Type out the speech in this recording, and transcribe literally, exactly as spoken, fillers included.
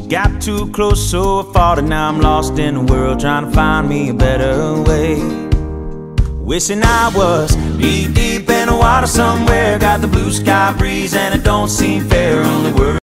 Got too close, so I fought, and now I'm lost in the world, trying to find me a better way. Wishing I was knee deep in the water somewhere, got the blue sky breeze, and it don't seem fair on the world.